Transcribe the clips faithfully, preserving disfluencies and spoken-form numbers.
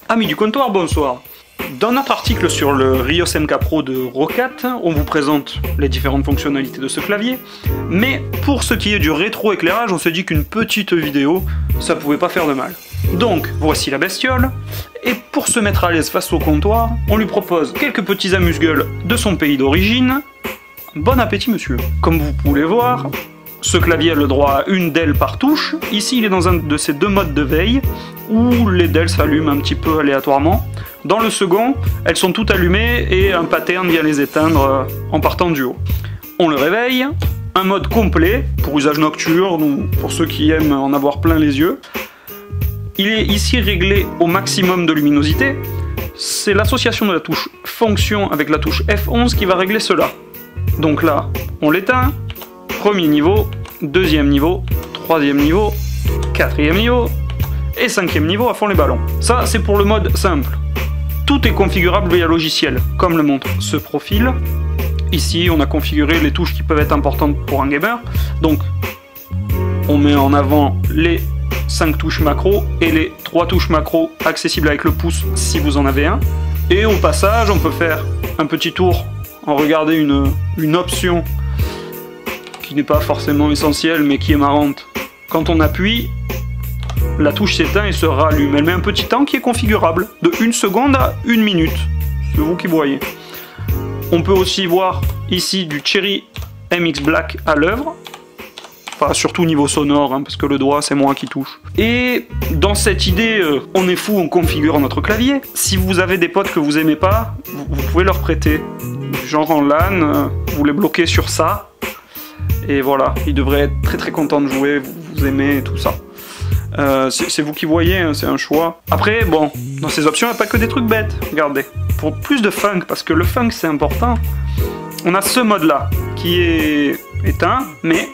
Amis du comptoir, bonsoir. Dans notre article sur le Rios M K Pro de Roccat, on vous présente les différentes fonctionnalités de ce clavier, mais pour ce qui est du rétro-éclairage, on s'est dit qu'une petite vidéo, ça pouvait pas faire de mal. Donc, voici la bestiole, et pour se mettre à l'aise face au comptoir, on lui propose quelques petits amuse-gueules de son pays d'origine. Bon appétit, monsieur. Comme vous pouvez voir, ce clavier a le droit à une D E L par touche. Ici, il est dans un de ces deux modes de veille, où les D E L s'allument un petit peu aléatoirement. Dans le second, elles sont toutes allumées et un pattern vient les éteindre en partant du haut. On le réveille, un mode complet, pour usage nocturne ou pour ceux qui aiment en avoir plein les yeux. Il est ici réglé au maximum de luminosité. C'est l'association de la touche fonction avec la touche F onze qui va régler cela. Donc là, on l'éteint. Premier niveau, deuxième niveau, troisième niveau, quatrième niveau et cinquième niveau à fond les ballons. Ça, c'est pour le mode simple. Tout est configurable via logiciel, comme le montre ce profil. Ici, on a configuré les touches qui peuvent être importantes pour un gamer. Donc, on met en avant les cinq touches macro et les trois touches macro accessibles avec le pouce si vous en avez un. Et au passage, on peut faire un petit tour en regardant une, une option qui n'est pas forcément essentielle mais qui est marrante. Quand on appuie, la touche s'éteint et se rallume. Elle met un petit temps qui est configurable, de une seconde à une minute. C'est vous qui voyez. On peut aussi voir ici du Cherry M X Black à l'œuvre. Enfin, surtout niveau sonore, hein, parce que le doigt, c'est moi qui touche. Et dans cette idée, euh, on est fou, on configure notre clavier. Si vous avez des potes que vous aimez pas, vous, vous pouvez leur prêter. Genre en LAN, euh, vous les bloquez sur ça. Et voilà, ils devraient être très très contents de jouer, vous, vous aimez, tout ça. Euh, c'est vous qui voyez, hein, c'est un choix. Après, bon, dans ces options, il n'y a pas que des trucs bêtes. Regardez, pour plus de funk, parce que le funk c'est important, on a ce mode-là, qui est éteint, mais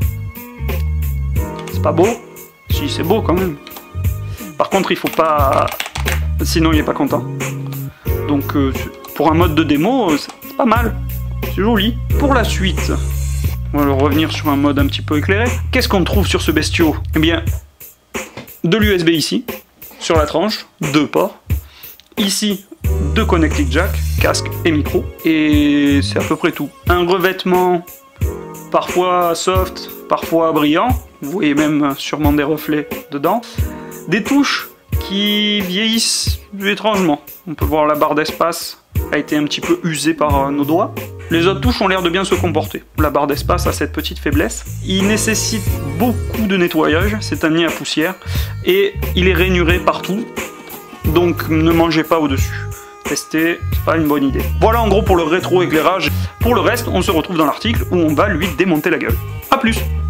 c'est pas beau. Si, c'est beau quand même. Par contre, il faut pas... Sinon, il est pas content. Donc, euh, pour un mode de démo, c'est pas mal. C'est joli. Pour la suite, on va revenir sur un mode un petit peu éclairé. Qu'est-ce qu'on trouve sur ce bestiau? Eh bien, de l'U S B ici, sur la tranche, deux ports. Ici, deux connectiques jack, casque et micro. Et c'est à peu près tout. Un revêtement parfois soft, parfois brillant. Vous voyez même sûrement des reflets dedans. Des touches qui vieillissent étrangement. On peut voir la barre d'espace a été un petit peu usée par nos doigts. Les autres touches ont l'air de bien se comporter. La barre d'espace a cette petite faiblesse. Il nécessite beaucoup de nettoyage, c'est un nid à poussière, et il est rainuré partout, donc ne mangez pas au-dessus. Tester, c'est pas une bonne idée. Voilà en gros pour le rétro-éclairage. Pour le reste, on se retrouve dans l'article où on va lui démonter la gueule. A plus!